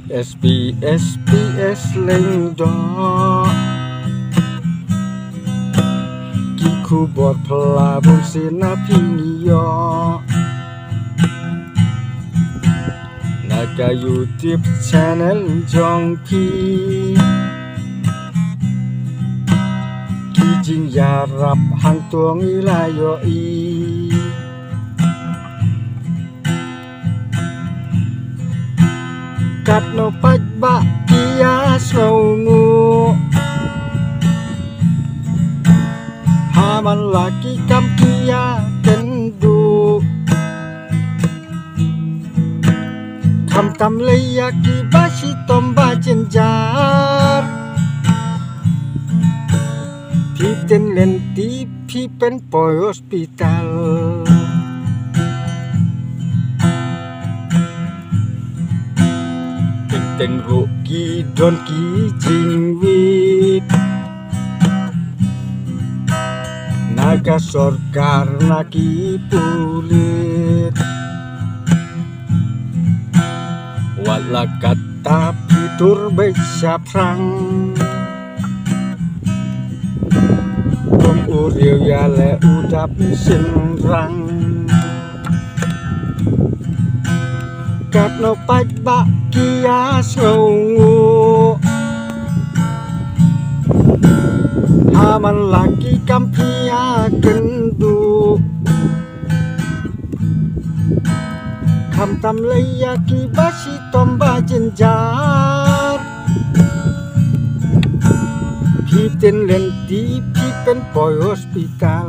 SPS lên đó Ki khu bọt phla bồn xe na phi yo Naga YouTube channel jong ki Ki jing ya rap hang tuang ila yo i Kat no pach ba kia snow ngu Haman laki kam kia kendu Kam tam leya ki bashi tomba jenjar Pi ten lenti pi pen poi hospital Tên rộ kỳ đón ký trình vít Naga sorkar naki pulit Wala kata pitur beca prang Om uriu ya le udap sinrang Kat no pach ba kia snow ngu Haman laki kam pia kendu Kam tam leya ki bashi tomba jenjar Pi ten lenti pi pen poi hospital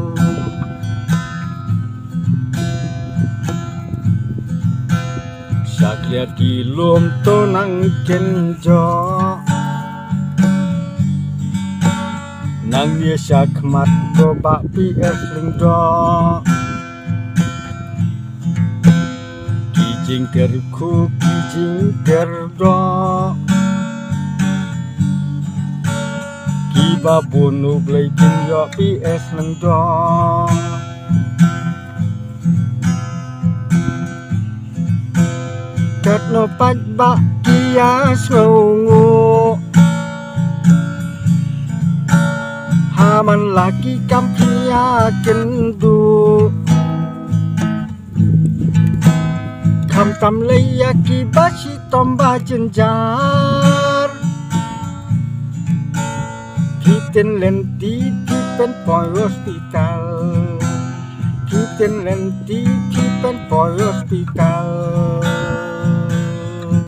Sakliat ki lom to nang kenjo Nang ye sakmat ko bak PS lingdo Ki jing kerku ki jing kerdo Ki babunu blay pin yo PS lingdo Kat no pach ba kia snow ngu Haman laki kam pia kendu Kam tam leya ki bashi tomba jenjar Pi ten lenti pi pen poi hospital Pi ten lenti pi pen poi hospital